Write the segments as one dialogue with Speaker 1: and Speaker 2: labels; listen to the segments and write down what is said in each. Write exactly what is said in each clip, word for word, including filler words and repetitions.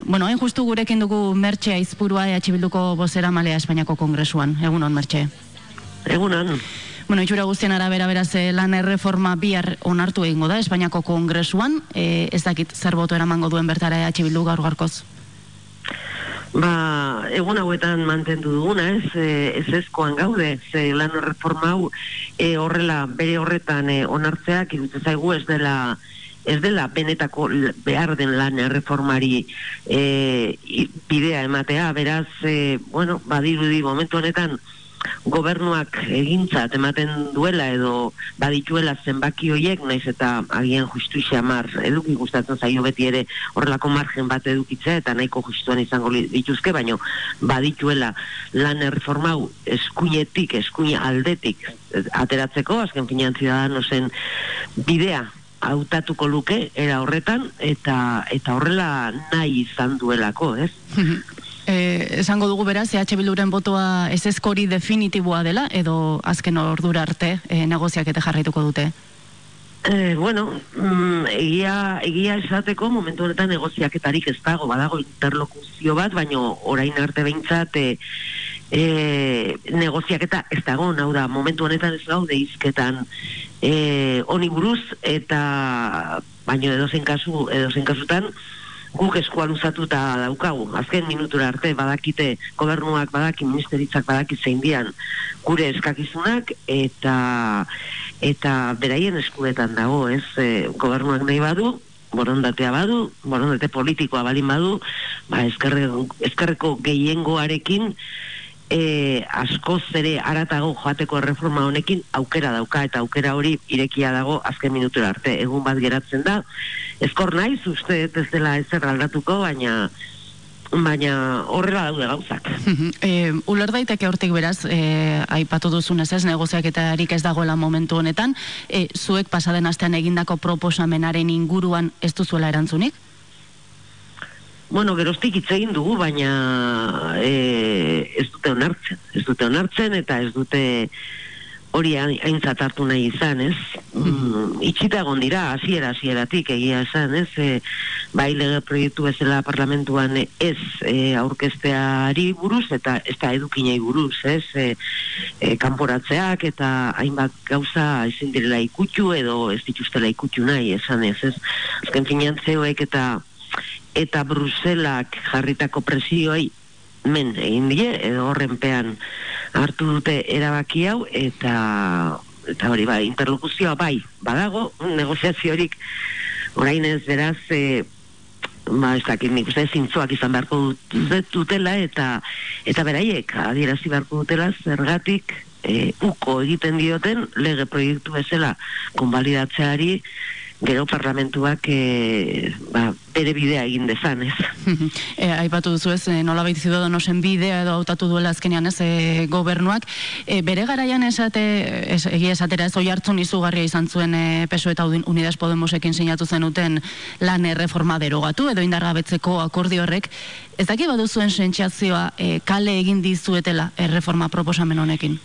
Speaker 1: Bueno, hain justu gurekin dugu Mertxe Aizpurua E H Bilduko bozeramalea Espainiako Kongresuan. Egunon, Mertxe.
Speaker 2: Egunon.
Speaker 1: Bueno, itxura guztien arabera beraz lan erreforma bihar onartu egingo da Espainiako Kongresuan. E, ez dakit zer boto eramango duen bertara E H Bildu gaur gaurkoz?
Speaker 2: Ba, egun hauetan mantendu duguna, ez, ez ezkoan gaude, ze lan erreforma hau e, horrela, bere horretan e, onartzeak, iruditzen zaigu ez dela ez dela benetako behar den lan erreformari e, bidea ematea, beraz, e, bueno, badirudi momentu honetan gobernuak egintzat ematen duela edo badituela zenbaki horiek, naiz eta agian justu xamar eduki gustatzen zaio beti ere horrelako margen bat edukitzea eta nahiko justuan izango dituzke, baino badituela lan erreforma hau eskuinetik, eskuine aldetik ateratzeko, azken finean Ciudadanosen bidea hautatuko luke era horretan eta eta horrela nahi izan duelako, ez?
Speaker 1: Eh, esango dugu beraz, E H Bilduren botoa ez ezkori definitiboa dela, edo azken ordura arte eh, negoziak eta jarraituko dute?
Speaker 2: Eh, bueno, mm, egia, egia esateko momentu honetan negoziaketarik ez dago, badago interlokuzio bat, baino orain arte behintzat e, e, negoziaketa ez dago, hau da, momentu honetan ez gaude izketan e, honi buruz, eta baino edozein kasu, edozein kasutan, guk eskua luzatuta daukagu, azken minutura arte badakite gobernuak badaki, ministeritzak badaki zein dian gure eskakizunak eta eta beraien eskuetan dago, ez, e, gobernuak nahi badu, borondatea badu, borondate politikoa balin badu, ba, eskerreko, eskerreko gehiengoarekin e, askoz ere aratago joateko erreforma honekin aukera dauka, eta aukera hori irekia dago azken minutura arte, egun bat geratzen da. Ezkor naiz, uste ez dela ezer aldatuko, baina baina horrela daude gauzak.
Speaker 1: e, Uler daiteke hortik beraz, e, aipatu duzunez ez, negoziaketarik ez dagoela momentu honetan, e, zuek pasaden astean egindako proposamenaren inguruan ez duzuela erantzunik?
Speaker 2: Bueno, geroztik hitz egin dugu, baina e, ez dute onartzen, ez dute onartzen eta ez dute hori aintzat hartu nahi izan, ez? Mm, itxita egon dira, hasiera hasieratik egia esan, ez? E, bai lege proiektu bezala parlamentuan ez e, aurkezteari buruz eta ez da edukinei buruz, ez? E, e, kanporatzeak eta hainbat gauza ezin direla ikutxu edo ez dituztela ikutxu nahi, esan ez, ez? Azken finean zeoek eta eta Bruselak jarritako presioei men egin die, edo horrenpean hartu dute erabaki hau, eta eta hori bai, interlokuzioa bai, badago, negoziaziorik orain ez beraz, e, ba, ez dakit nik uste zintzoak izan beharko dutela, eta eta beraiek adierazi beharko dutela zergatik e, uko egiten dioten lege proiektu bezala konbalidatzeari gero parlamentuak e, ba, bere bidea egin dezan, ez?
Speaker 1: e, aipatu duzu ez, nola baita Ciudadanosen bidea edo hautatu duela azkenean ez, e, gobernuak. E, bere garaian esate, ez, egia esatera ez, oi hartzun izugarria izan zuen e, P S O E eta Unidas Podemosekin sinatu zenuten lan erreforma derogatu edo indargabetzeko akordio horrek. Ez daki baduzuen sentsazioa e, kale egin dizuetela erreforma proposamen honekin?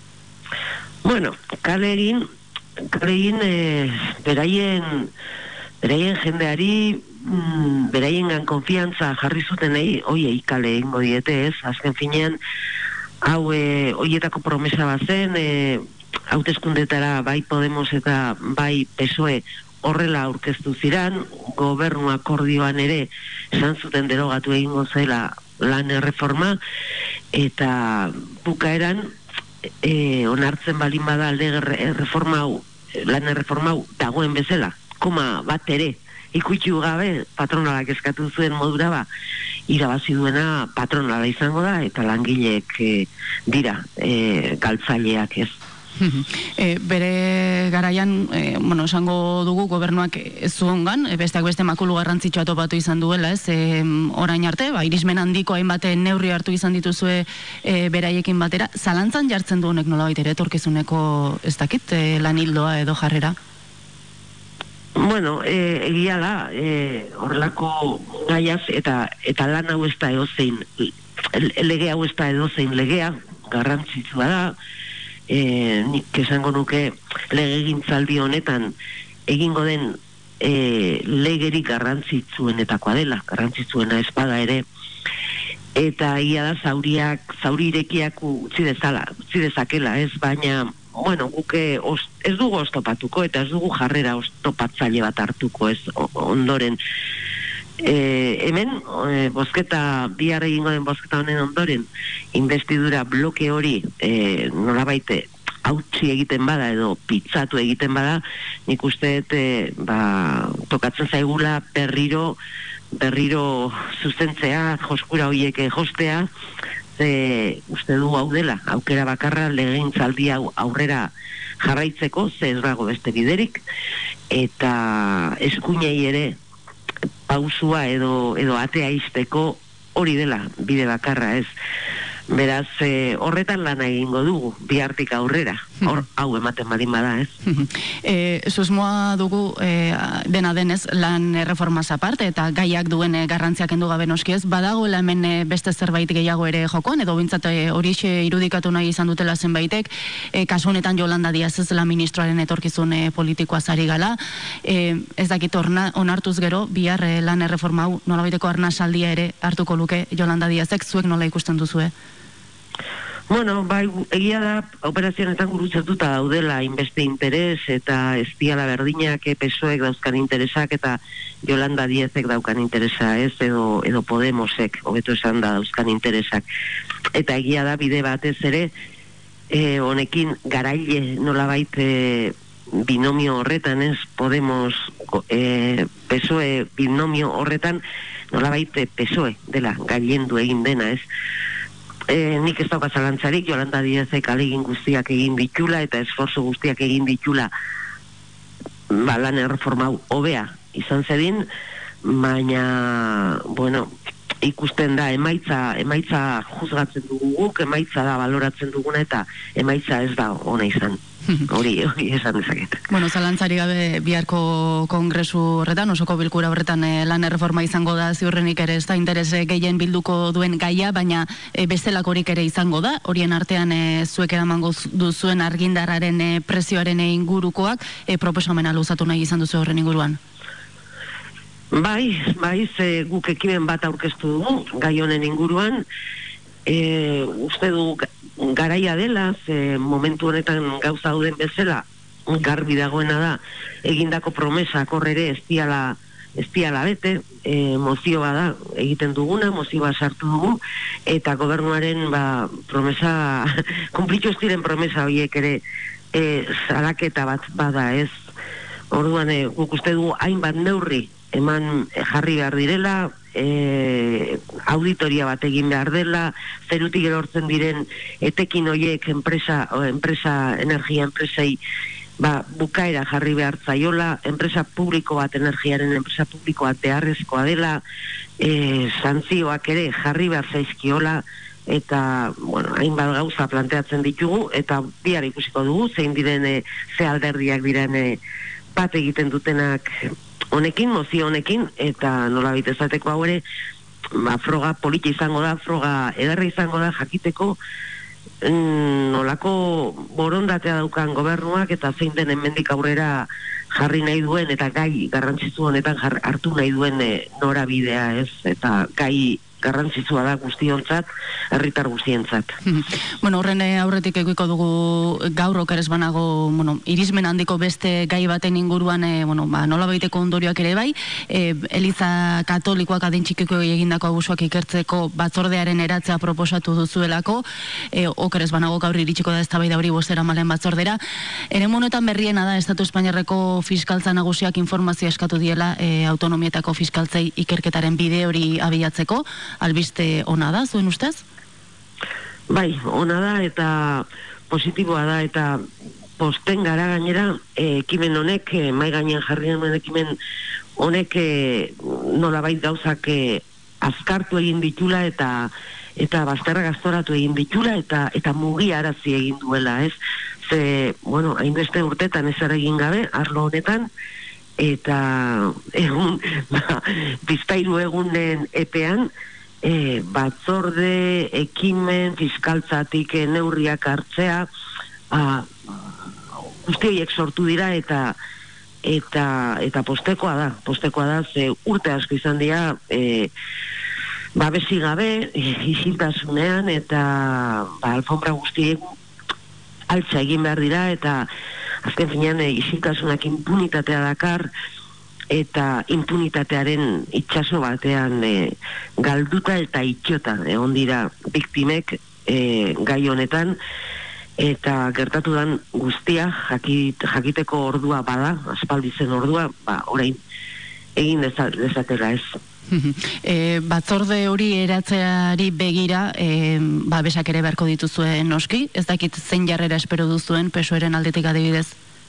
Speaker 2: Bueno, kale egin Karein, e, beraien beraien jendeari mm, beraien konfiantza jarri zutenei oiei kale egingo diete, ez? Azken finean hau e, oietako promesa bazen, e, hauteskundetara bai Podemos eta bai P S O E horrela aurkeztu ziran, gobernu akordioan ere esan zuten derogatu egingo zela lan erreforma, eta bukaeran e, onartzen balin bada alde erreforma hau, lan erreforma hau dagoen bezala, koma bat ere ikutxu gabe patronalak eskatu zuen modura, ba, irabazi duena patronala izango da, eta langileek e, dira e, galtzaileak, ez.
Speaker 1: E, bere garaian, e, bueno, esango dugu gobernuak ez zuengan, e, besteak beste makulu garrantzitsua topatu izan duela, ez, e, orain arte, ba, irismen handiko hainbat neurri hartu izan dituzue e, beraiekin batera, zalantzan jartzen du honek nolabait ere etorkizuneko, ez dakit, e, lan hildoa edo jarrera?
Speaker 2: Bueno, e, egia da, e, horrelako gaiaz, eta, eta lan hau ez da edozein, lege hau ez da edozein legea, garrantzitsua da, E, nik esango nuke legegintzaldi honetan egingo den e, legerik garrantzitsuenetakoa dela, garrantzitsuena espada ere, eta ia da zauriak, zauri irekiak utzi dezala, utzi dezakela, ez, baina, bueno, guke os, ez dugu oztopatuko, eta ez dugu jarrera oztopatzaile bat hartuko, ez, ondoren. E, hemen, e, bozketa, bihar egingo den bozketa honen ondoren, investidura bloke hori, e, nolabaite, hautsi egiten bada edo pitzatu egiten bada, nik uste e, ba, tokatzen zaigula berriro, berriro zuzentzea, joskura horiek jostea, ze uste du hau dela, aukera bakarra legegintzaldi hau aurrera jarraitzeko, ze ez dago beste biderik, eta eskuinei ere pausua edo, edo atea izteko hori dela, bide bakarra ez. Beraz, eh, horretan lana egingo dugu, bihartik aurrera, hor, hau ematen badin bada, ez?
Speaker 1: e, susmoa dugu, e, dena denez, lan erreformaz aparte, eta gaiak duen e, garrantziak endu gabe noski ez, badagoela hemen e, beste zerbait gehiago ere jokoan, edo bintzat e, horixe irudikatu nahi izan dutela zenbaitek, e, kasu honetan Yolanda Díaz ez la ministroaren etorkizun e, politikoa zari gala, e, ez dakit orna, onartuz gero, bihar e, lan erreforma hau, nolabaiteko arnasaldia ere hartuko luke Yolanda Díazek, zuek nola ikusten duzue?
Speaker 2: Bueno, bai, egia da, operazionetan gurutzatuta daudela inbeste interes, eta ez diala berdinak, P S O Ek dauzkan interesak, eta Yolanda Díazek daukan interesa, ez, edo, edo Podemosek, hobeto esan da, dauzkan interesak. Eta egia da, bide batez ere, eh, honekin garaile nolabait eh, binomio horretan, ez, Podemos, eh, P S O E binomio horretan, nolabait eh, P S O E dela, gailendu egin dena, ez. E, nik ez dauka zalantzarik, Yolanda Díazek alegin guztiak egin ditula eta esforzo guztiak egin ditula ba, lan erreforma hau hobea izan zedin, baina bueno, ikusten da emaitza, emaitza juzgatzen dugu guk, emaitza da baloratzen duguna eta emaitza ez da ona izan. Hori, hori esan dezaket.
Speaker 1: Bueno, zalantzari gabe biharko kongresu horretan, osoko bilkura horretan e, lan erreforma izango da, ziurrenik ere ez da interese gehien bilduko duen gaia, baina e, bestelakorik ere izango da, horien artean e, zuek eramango duzuen argindarraren e, prezioaren e, ingurukoak, e, proposamena luzatu nahi izan duzu horren inguruan.
Speaker 2: Bai, bai, ze guk ekimen bat aurkeztu dugu, gai honen inguruan, e, uste du garaia dela, ze momentu honetan gauza dauden bezala, garbi dagoena da, egindako promesak hor ere ez diala, ez diala bete, e, mozioa da egiten duguna, mozioa sartu dugu, eta gobernuaren ba, promesa, konplitu ez diren promesa horiek ere e, salaketa bat bada ez. Orduan, e, guk uste dugu hainbat neurri eman e, jarri behar direla, E, auditoria bat egin behar dela, zerutik erortzen diren etekin horiek enpresa, o, enpresa energia enpresei ba, bukaera jarri behar zaiola, enpresa publiko bat, energiaren enpresa publiko bat beharrezkoa dela, e, santzioak ere jarri behar zaizkiola, eta, bueno, hainbat gauza planteatzen ditugu, eta bihar ikusiko dugu, zein diren, e, ze alderdiak diren e, bat egiten dutenak honekin, mozio honekin, eta nola bitezateko hau ere, ba, froga polita izango da, froga ederra izango da, jakiteko mm, nolako borondatea daukan gobernuak, eta zein den hemendik aurrera jarri nahi duen, eta gai garrantzitsu honetan jar, hartu nahi duen e, norabidea, ez, eta gai garrantzitsua da guztiontzat, herritar guztientzat.
Speaker 1: Bueno, horren aurretik eguiko dugu gaur okeres banago, bueno, irismen handiko beste gai baten inguruan, e, bueno, ba, nola baiteko ondorioak ere bai, e, Eliza Katolikoak adintxikiko egindako abusuak ikertzeko batzordearen eratzea proposatu duzuelako, e, okeres banago gaur iritsiko da eztabaida hori bostera malen batzordera. Ere monetan berriena da, Estatu Espainiarreko fiskaltza nagusiak informazioa eskatu diela e, autonomietako fiskaltzei ikerketaren bide hori abiatzeko, albiste ona da, zuen ustez?
Speaker 2: Bai, ona da eta positiboa da eta posten gara gainera e, ekimen honek, e, mai gainean jarri den ekimen honek e, nolabait gauzak e, azkartu egin ditula eta eta bazterra gaztoratu egin ditula eta eta mugiarazi egin duela, ez? Ze, bueno, hainbeste urtetan ezer egin gabe, arlo honetan, eta egun, ba, bizpairu egunen epean, E, batzorde, ekimen, fiskaltzatik e, neurriak hartzea, a, guzti horiek sortu dira eta eta eta postekoa da, postekoa da, ze urte asko izan dira, e, babesi gabe, e, isiltasunean, eta ba, alfombra guztiek altza egin behar dira, eta azken finean e, isiltasunak impunitatea dakar, eta impunitatearen itxaso batean e, galduta eta itxota egon dira biktimek e, gai honetan, eta gertatu dan guztia jakit, jakiteko ordua bada, aspaldi zen ordua, ba, orain egin dezatela ez.
Speaker 1: E, batzorde hori eratzeari begira, e, ba, besak ere beharko dituzuen noski, ez dakit zein jarrera espero duzuen P S O E-ren aldetik adibidez?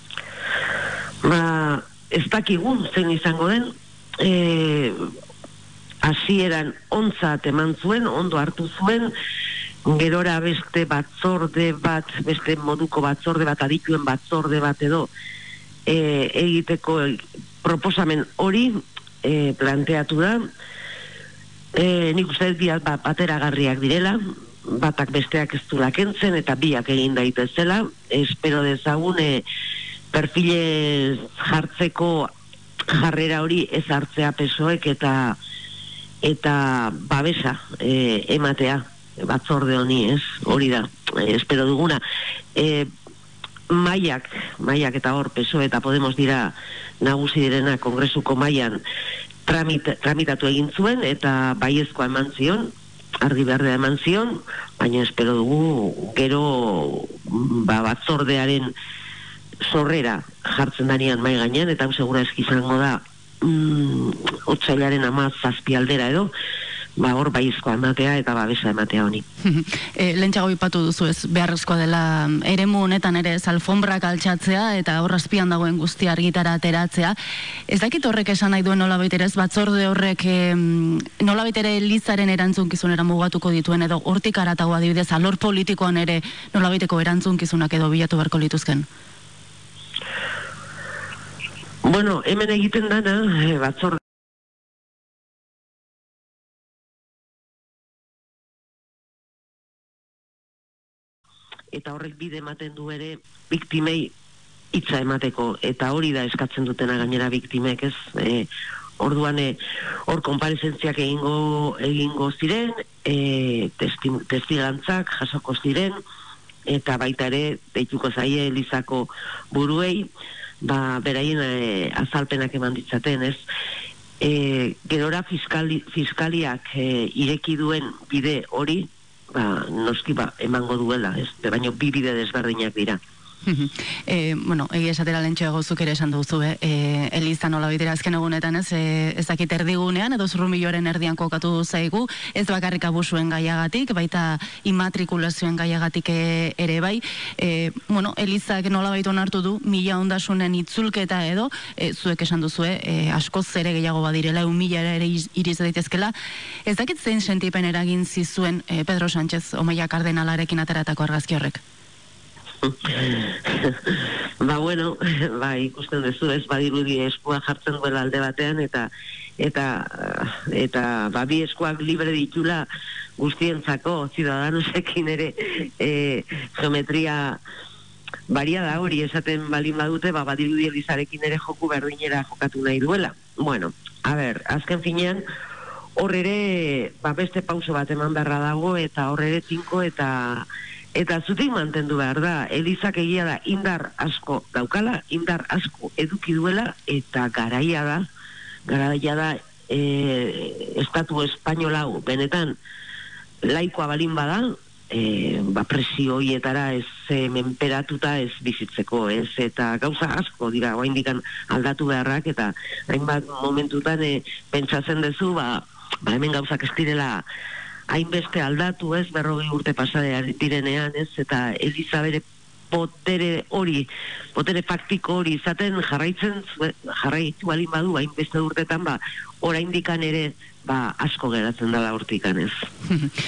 Speaker 2: Ba, ez dakigu zein izango den, e, hasieran ontzat eman zuen, ondo hartu zuen, gerora beste batzorde bat, beste moduko batzorde bat, adituen batzorde bat edo e, egiteko proposamen hori e, planteatu da. E, nik uste biak bat, bateragarriak direla, batak besteak ez du lakentzen eta biak egin daitezela. Espero dezagun e, perfile jartzeko jarrera hori ez hartzea P S O E-ek eta, eta babesa e, ematea batzorde honi, ez? Hori da, e, espero duguna. E, maiak, maiak eta hor P S O E eta Podemos dira nagusi direna kongresuko maian tramit, tramitatu egin zuen eta baiezkoa eman zion, argi berdea eman zion, baina espero dugu gero ba, batzordearen sorrera jartzen danean mai gainean, eta hau segura eski izango da mm, otsailaren ama zazpi aldera edo, ba hor baizkoa ematea eta babesa ematea honi.
Speaker 1: e, Lentsago ipatu duzu ez, beharrezkoa dela eremu honetan ere ez alfombrak altxatzea eta hor azpian dagoen guztia argitara ateratzea. Ez dakit horrek esan nahi duen nolabait ere ez, batzorde horrek e, nolabait ere Elizaren erantzunkizunera mugatuko dituen edo hortik aratago adibidez alor politikoan ere nolabaiteko erantzunkizunak edo bilatu beharko lituzken?
Speaker 2: Bueno, hemen egiten dana e, batzorde eta horrek bide ematen du ere biktimei hitza emateko, eta hori da eskatzen dutena gainera biktimek, ez? E, orduan e, hor konparezentziak egingo egingo ziren, e, testi, testigantzak jasoko ziren, eta baita ere deituko zaie Elizako buruei, ba beraien e, azalpenak eman ditzaten, ez? E, gerora fiskali, fiskaliak e, ireki duen bide hori, ba, noski ba, emango duela, ez, baina bi bide desberdinak dira.
Speaker 1: e, bueno, egia esatera lentxo egozuk ere esan duzu, eh? e, Eliza nola bidera azken egunetan ez, e, ez dakit erdigunean, edo zurrumilloaren erdian kokatu zaigu, ez bakarrik abusuen gaiagatik, baita immatrikulazioen gaiagatik ere bai. E, bueno, Elizak nola baitu onartu du, mila ondasunen itzulketa edo, e, zuek esan duzue, e, askoz ere gehiago badirela, eun mila ere iriz daitezkela. Ez dakit zein sentipen eragin zizuen e, Pedro Sánchez Omeia Kardenalarekin ateratako argazki horrek?
Speaker 2: Ba bueno, ba ikusten duzu, ez, badirudi eskua jartzen duela alde batean eta eta eta ba bi eskuak libre ditula guztientzako, ciudadanosekin ere e, geometria baria da hori esaten balin badute, ba badirudi Elizarekin ere joku berdinera jokatu nahi duela. Bueno, a ber, azken finean hor ere ba beste pauso bat eman beharra dago, eta hor ere tinko eta Eta zutik mantendu behar da, Elizak egia da indar asko daukala, indar asko eduki duela, eta garaia da, garaia da e, estatu espainolau benetan laikoa balin bada, e, ba presio hoietara ez e, menperatuta ez bizitzeko, ez, eta gauza asko dira oraindikan aldatu beharrak, eta hainbat momentutan e, pentsatzen duzu, ba, ba hemen gauzak ez direla hainbeste aldatu, ez, berrogei urte pasada direnean, ez, eta Eliza bere botere hori, botere faktiko hori izaten jarraitzen, jarraitu balin badu, hainbeste urtetan, ba, oraindikan ere, ba, asko geratzen dela hortikan, ez.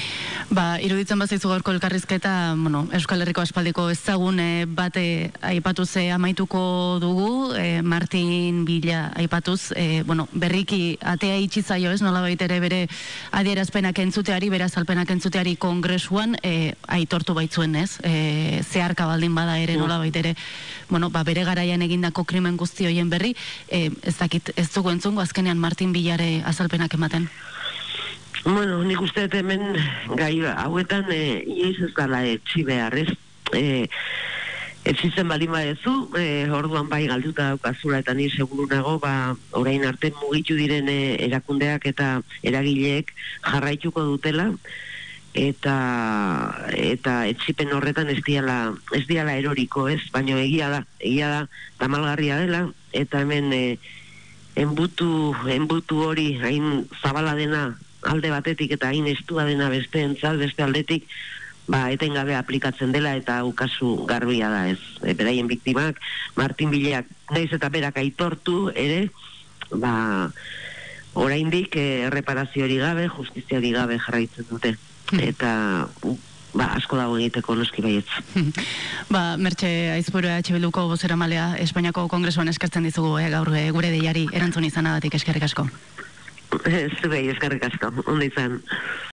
Speaker 1: Ba, iruditzen bazaizu gaurko elkarrizketa, bueno, Euskal Herriko aspaldiko ezagune bate aipatuz amaituko dugu, e, Martin Villa aipatuz, e, bueno, berriki atea itxi zaio, ez, nolabait ere bere adierazpenak entzuteari, bere azalpenak entzuteari kongresuan, e, aitortu baitzuen, ez, e, zeharka baldin bada ere nolabait ere, bueno, ba, bere garaian egindako krimen guzti hoien berri, e, ez dakit, ez dugu entzungo azkenean Martin Villare azalpenak ematen.
Speaker 2: Bueno, nik uste dut hemen gai hauetan e, inoiz ez dala etxi behar, ez? E, etxitzen baldin badezu, e, orduan bai galduta daukazula eta ni seguru nago, ba, orain arte mugitu diren e, erakundeak eta eragileek jarraituko dutela, eta eta etxipen horretan ez diala, ez diala eroriko, ez? Baina egia da, egia da, tamalgarria dela, eta hemen e, enbutu, enbutu hori hain zabala dena alde batetik eta hain estua dena beste entzal, beste aldetik, ba, etengabe aplikatzen dela eta ukazu garbia da, ez. E, beraien biktimak, Martin Villak, naiz eta berak aitortu ere, ba, oraindik e, erreparazioari gabe, justiziari gabe jarraitzen dute. Eta, ba, asko dago egiteko noski baietz.
Speaker 1: Ba, Mertxe Aizpuru H Bilduko bozeramalea Espainiako Kongresuan eskertzen dizugu, eh, gaur e, gure deiari erantzun izanagatik eskerrik asko.
Speaker 2: Zubei, eskerrik asko, ondo izan.